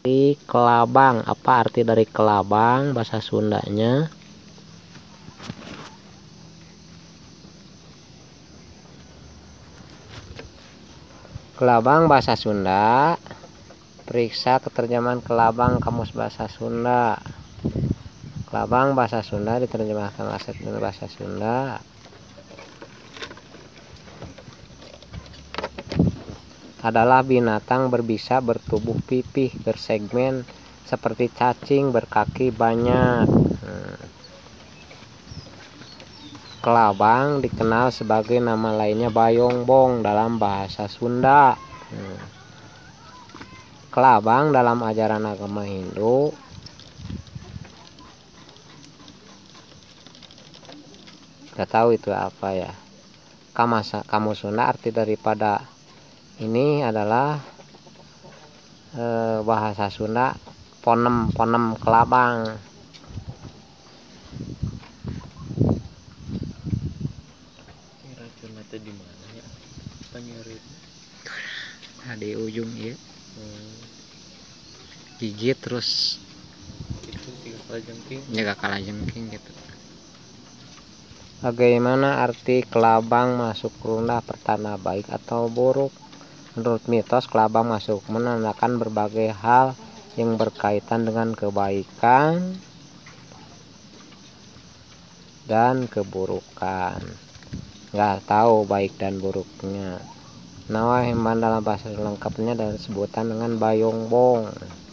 Kelabang. Apa arti dari kelabang bahasa Sundanya? Kelabang bahasa Sunda. Periksa keterjemahan kelabang kamus bahasa Sunda. Kelabang bahasa Sunda diterjemahkan aset bahasa Sunda adalah binatang berbisa, bertubuh pipih, bersegmen seperti cacing, berkaki banyak. Kelabang dikenal sebagai nama lainnya bayongbong dalam bahasa Sunda. Kelabang dalam ajaran agama Hindu nggak tahu itu apa ya. Kamus Sunda arti daripada ini adalah bahasa Sunda ponem kelabang. Racun itu di mana ya? Penyurit. Nah, di ujung ya. Gigit terus Itu sih kalajengking. jaga kalajengking gitu. Bagaimana arti kelabang masuk rundah pertanda baik atau buruk? Menurut mitos, kelabang masuk menandakan berbagai hal yang berkaitan dengan kebaikan dan keburukan. Nggak tahu baik dan buruknya. Nawa Hemban dalam bahasa lengkapnya dan sebutan dengan bayongbong.